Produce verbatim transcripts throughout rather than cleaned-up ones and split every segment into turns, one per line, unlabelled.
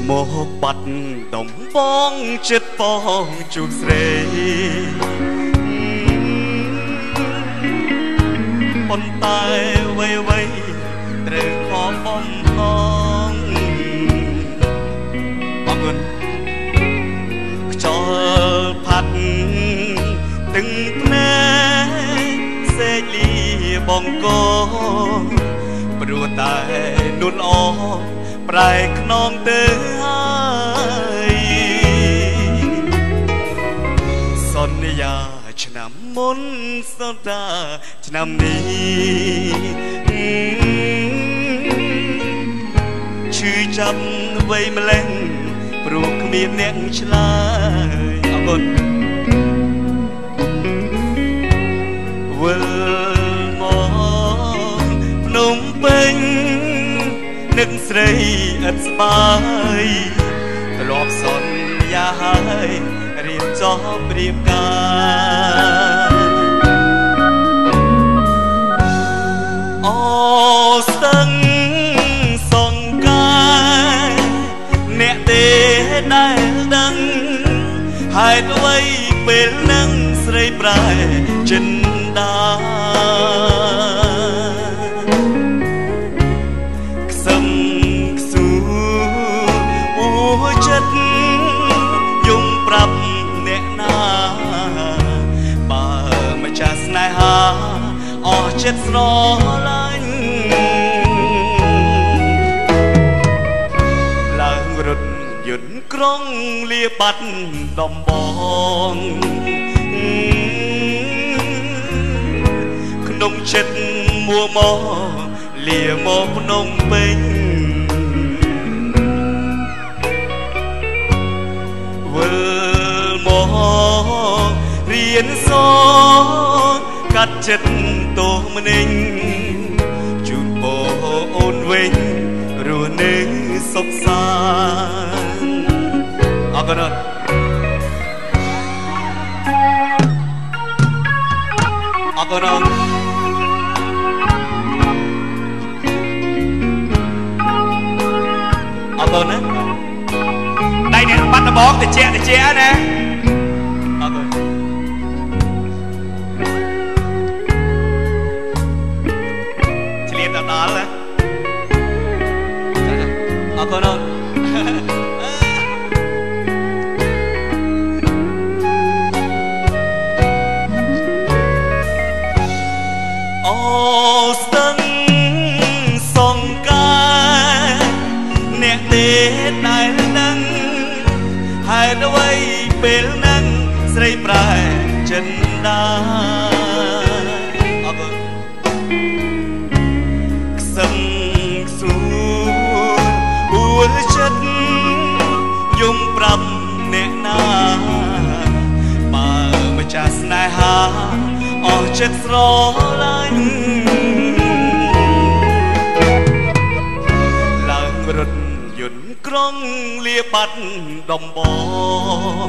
មកបាត់ដំបងចិត្តបងជោគស្រីប៉ុន្តែវ័យវ័យត្រូវខំបំណងអរគុណខ្យល់ផាត់ទឹកភ្នែកសេកលីបងកោព្រោះតែនួនអប្រែខ្នងទៅហើយសន្យាឆ្នាំមុនសន្តាឆ្នាំនេះឈឺចាប់វ័យម្លេះព្រោះគ្មានអ្នកឆ្លើយអរគុណវិលមកភ្នំពេញនឹកស្រីឥតស្បាយធ្លាប់សន្យាហើយរៀបចោលព្រៀបការអូស្ទឹងសង្ការអ្នកទេដែលដឹងហេតុអ្វីពេលនឹងស្រីប្រែចិនដាអស់ចិត្តស្រឡាញ់ឡើងរត់យន្តក្រុងលាបាត់ដំបងក្នុងចិត្តមួមកលាមកភ្នំពេញវិលមករៀនសូត្រកាត់ចិត្តទោះម្នេញជូនបអូនវិញរស់នៅសុខសាន្តអរគុណអរគុណអរគុណណាដៃអ្នកបាត់ដបងតិចតិចណាអរគុណដល់ណាអរគុណអូស្ទឹងសង្ការអ្នកទេដែលដឹងហេតុអ្វីពេលហ្នឹងស្រីប្រែចិនដាចិត្តយំប្រាប់អ្នកណាបើម្ចាស់ស្នេហាអស់ចិត្តស្រឡាញ់ឡើងរត់យន្តក្រុងលាបាត់ដំបង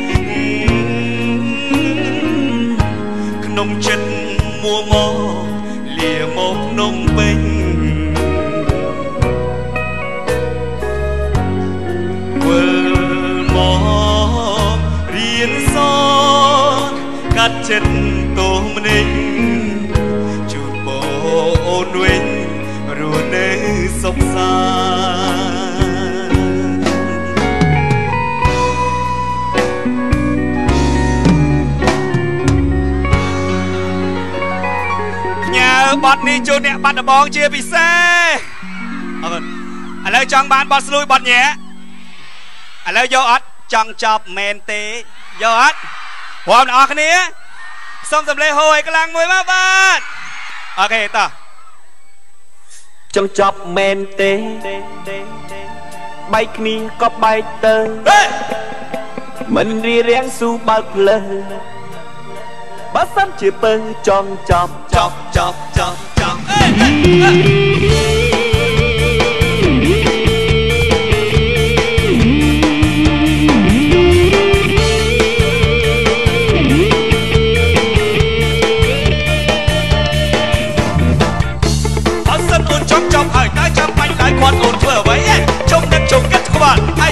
ក្នុងចិត្តមួមកលាមកភ្នំពេញកាត់ចិត្តទោះម្នេញជូនបអូនវិញរស់នៅសុខសាន្តផ្ញើបទនេះជូនអ្នកបាត់ដំបងជាពិសេសអរគុណឥឡូវចង់បានបទស្លួយបទញ៉ែឥឡូវយកអត់ចង់ចប់មែនទេយកអត់ព្រមទាំងអស់គ្នាសូមសំឡេងហូរឲ្យខ្លាំងមួយមកបាទអូខេតោះចង់ចប់មែនទេបែកគ្នាក៏បែកទៅមិនរៀបរៀងស៊ូបើកផ្លូវបើសិនជាពើចង់ចប់ចប់ចប់ចប់ចប់អេហើយតែចាំបាច់ដៃគាត់អូនធ្វើអ្វីជុំដឹកជុំកាត់ក្បាលហើយ